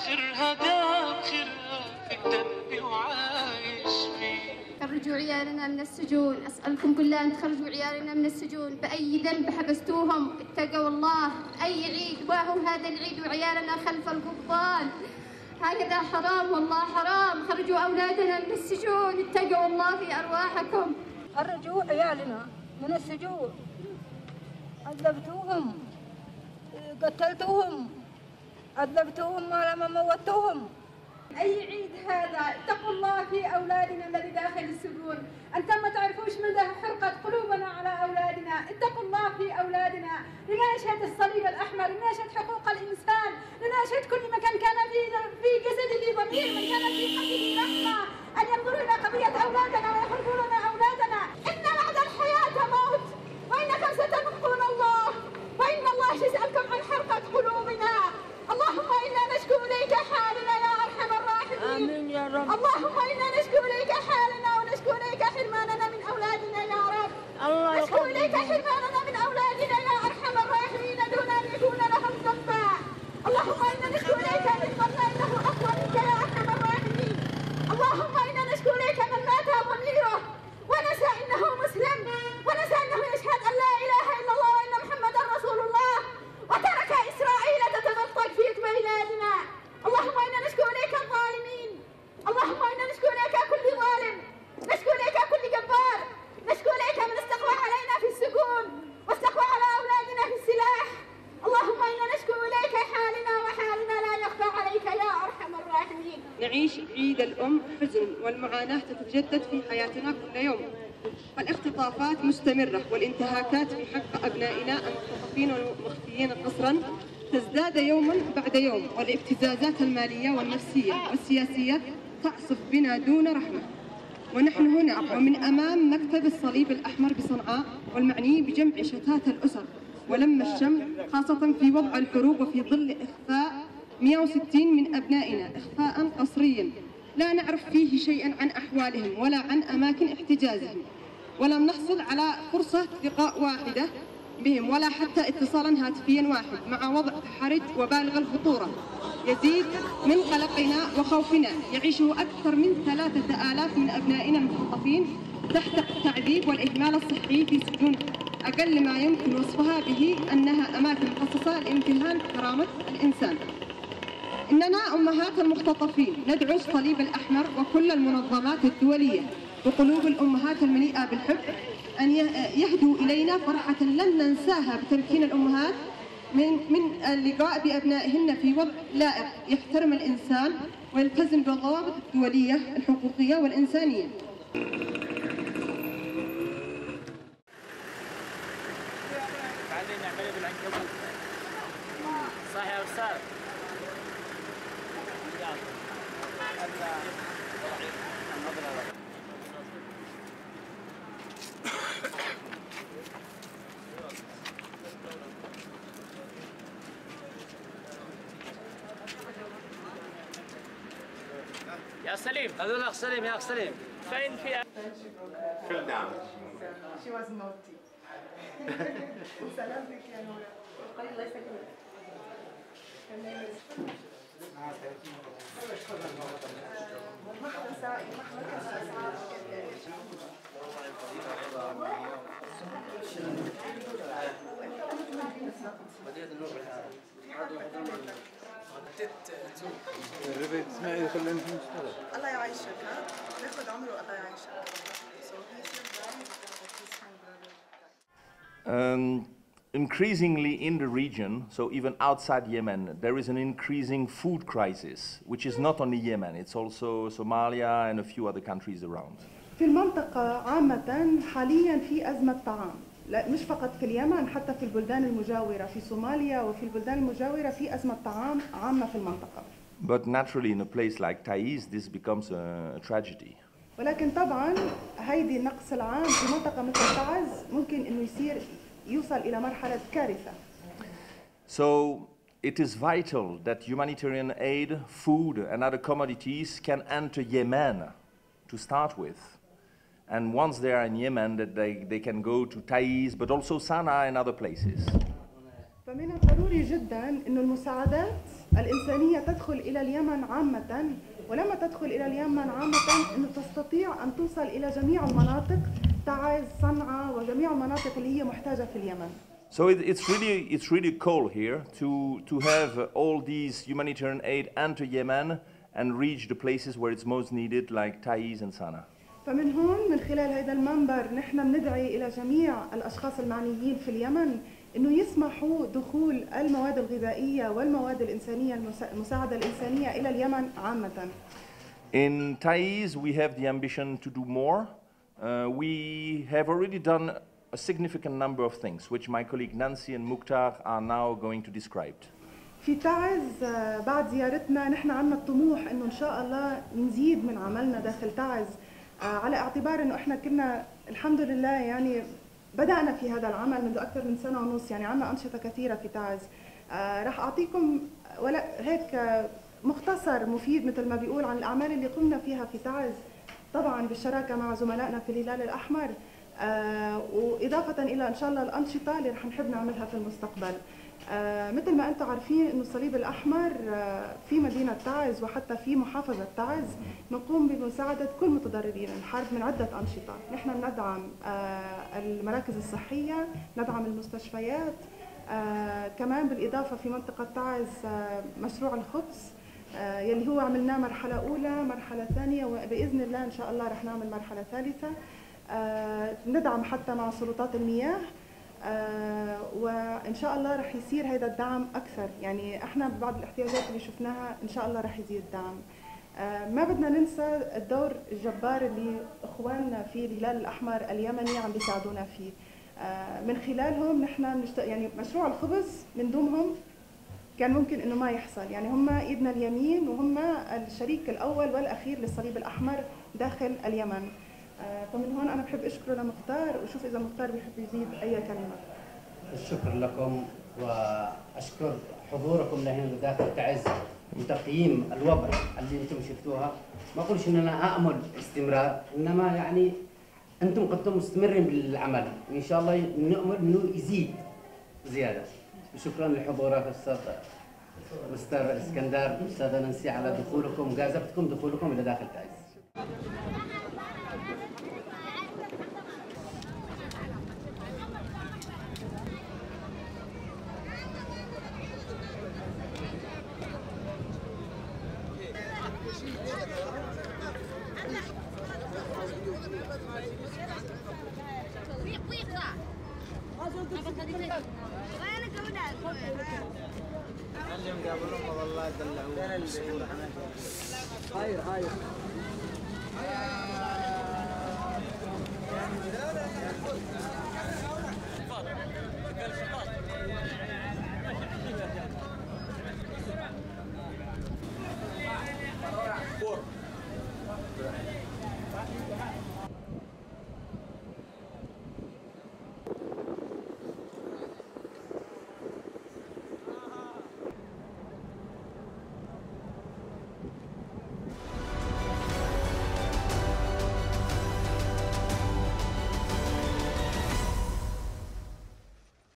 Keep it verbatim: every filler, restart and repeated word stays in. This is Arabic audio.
آخرها داخلها في الدم وعايش فيه. خرجوا عيالنا من السجون، أسألكم كلها أن تخرجوا عيالنا من السجون. بأي ذنب حبستوهم؟ اتقوا الله. أي عيد واهو هذا العيد وعيالنا خلف القضبان؟ هكذا حرام والله حرام. خرجوا أولادنا من السجون، اتقوا الله في أرواحكم. خرجوا عيالنا من السجون، عذبتوهم، قتلتوهم، عذبتوهم ما موتوهم. أي عيد هذا؟ اتقوا الله في أولادنا الذي داخل السجون. أنتم ما تعرفوش مدى حرقة قلوبنا على أولادنا. اتقوا الله في أولادنا. لنشهد الصليب الأحمر، لنشهد حقوق الإنسان، لنشهد كل مكان كان في في جسده ضمير، من كان في قلبه رحمة، أن ينظروا إلى قضية أولادنا ويخرجوا لنا أولادنا. إن بعد الحياة موت، وإنكم ستلقون الله، وإن الله سيسألكم عن حرقة قلوبنا. اللهم إنا نشكو إليك حالنا يا أرحم الراحمين. آمين يا رب. اللهم إنا نشكو إليك حالنا ونشكو إليك حرماننا من أولادنا يا رب. الله نشكو إليك حرماننا من أولادنا يا أرحم الراحمين دون أن يكون لهم ذنبا. اللهم إنا نشكو إليك رزقنا إنه أقوى منك يا أرحم الراحمين. اللهم إنا نشكو إليك من مات ضميره ونسى إنه مسلم، ونسى أنه يشهد أن لا إله إلا الله وأن محمدا رسول الله، وترك إسرائيل تتمطق في بلادنا. اللهم إنا نشكو إليك الظالمين. اللهم إنا نشكو إليك كل ظالم، نشكو إليك كل جبار، نشكو إليك من استقوى علينا في السجون واستقوى على أولادنا في السلاح. اللهم إنا نشكو إليك حالنا، وحالنا لا يخفى عليك يا أرحم الراحمين. نعيش عيد الأم حزن، والمعاناة تتجدد في حياتنا كل يوم، فالاختطافات مستمرة والانتهاكات في حق أبنائنا المختطفين والمخفيين قسرا تزداد يوما بعد يوم، والابتزازات المالية والنفسية والسياسية تعصف بنا دون رحمة. ونحن هنا ومن أمام مكتب الصليب الأحمر بصنعاء والمعني بجمع شتات الأسر ولم الشمل، خاصة في وضع الحروب وفي ظل إخفاء مئة وستين من أبنائنا إخفاء قسريا لا نعرف فيه شيئا عن أحوالهم ولا عن أماكن احتجازهم، ولم نحصل على فرصة لقاء واحدة بهم ولا حتى اتصالا هاتفيا واحد، مع وضع حرج وبالغ الخطورة يزيد من قلقنا وخوفنا. يعيشه أكثر من ثلاثة آلاف من أبنائنا المختطفين تحت التعذيب والإهمال الصحي في سجون أقل ما يمكن وصفها به أنها أماكن مخصصة لامتهان كرامة الإنسان. إننا أمهات المختطفين ندعو الصليب الأحمر وكل المنظمات الدولية بقلوب الأمهات المليئة بالحب أن يهدوا إلينا فرحة لن ننساها بتمكين الأمهات من من اللقاء بأبنائهن في وضع لائق يحترم الإنسان ويلتزم بالضوابط الدولية الحقوقية والإنسانية. صح يا أستاذ. يا سليم، هذول أخ سليم يا أخ سليم. فين في Fell down. She was naughty. سلامتك يا نورا. الله يسلمك. الله يعيشك ها، ناخذ عمره الله يعيشك. Um, increasingly in the region, so even outside Yemen, there is an increasing food crisis, which is not only Yemen, it's also Somalia and a few other countries around. في المنطقة عامة حاليا في أزمة طعام، لا مش فقط في اليمن، حتى في البلدان المجاورة في صوماليا وفي البلدان المجاورة في أزمة طعام عامة في المنطقة. But naturally in a place like Taiz, this becomes a tragedy. ولكن طبعا هيدي النقص العام في منطقة مثل تعز ممكن إنه يصير يوصل إلى مرحلة كارثة. So it is vital that humanitarian aid, food and other commodities can enter Yemen to start with. And once they are in Yemen, that they, they can go to Taiz, but also Sana'a and other places. فمن الضروري جدا إنه المساعدات الإنسانية تدخل إلى اليمن عامة، ولما تدخل إلى اليمن عامة أنه تستطيع أن توصل إلى جميع المناطق، تعز، صنعاء وجميع المناطق اللي هي محتاجة في اليمن. So it, it's really it's really cool here to to have all these humanitarian aid enter Yemen and reach the places where it's most needed, like Taiz and Sana'a. فمن هون من خلال هذا المنبر نحن بندعي إلى جميع الأشخاص المعنيين في اليمن إنه يسمحوا دخول المواد الغذائية والمواد الإنسانية المساعدة الإنسانية إلى اليمن عامة. In Taiz, we have the ambition to do more. Uh, we have already done a significant number of things, which my colleague Nancy and Mukhtar are now going to describe. في تعز بعد زيارتنا نحن عندنا الطموح إنه إن شاء الله نزيد من عملنا داخل تعز، على اعتبار إنه إحنا كنا الحمد لله يعني بدأنا في هذا العمل منذ أكثر من سنة ونص، يعني عندنا أنشطة كثيرة في تعز. آه راح أعطيكم ولا هيك مختصر مفيد مثل ما بيقول عن الأعمال اللي قمنا فيها في تعز، طبعا بالشراكة مع زملائنا في الهلال الأحمر، آه وإضافة إلى إن شاء الله الأنشطة اللي رح نحب نعملها في المستقبل. آه مثل ما أنتم عارفين إنه الصليب الأحمر آه في مدينة تعز وحتى في محافظة تعز نقوم بمساعدة كل متضررين الحرب من عدة أنشطة. نحن ندعم آه المراكز الصحية، ندعم المستشفيات، آه كمان بالإضافة في منطقة تعز آه مشروع الخبز آه يلي هو عملناه مرحلة أولى، مرحلة ثانية، وبإذن الله إن شاء الله رح نعمل مرحلة ثالثة. آه ندعم حتى مع سلطات المياه، آه وإن شاء الله رح يصير هذا الدعم أكثر، يعني إحنا بعض الاحتياجات اللي شفناها إن شاء الله رح يزيد الدعم. آه ما بدنا ننسى الدور الجبار اللي إخواننا في الهلال الأحمر اليمني عم بيساعدونا فيه. آه من خلالهم نحن بنشت... يعني مشروع الخبز من دونهم كان ممكن إنه ما يحصل، يعني هم إيدنا اليمين وهم الشريك الأول والأخير للصليب الأحمر داخل اليمن. فمن هون أنا بحب أشكره لمختار وشوف إذا مختار بيحب يزيد أي كلمة. الشكر لكم وأشكر حضوركم لهنا داخل تعز وتقييم الوضع اللي أنتم شفتوها. ما أقولش إن أنا أأمل استمرار، إنما يعني أنتم قدتم مستمرين بالعمل، وإن شاء الله نأمل إنه يزيد زيادة. وشكرا لحضورك أستاذ مستر اسكندر، أستاذة نانسي على دخولكم، جازفتكم دخولكم إلى داخل تعز. هاي هاي هاي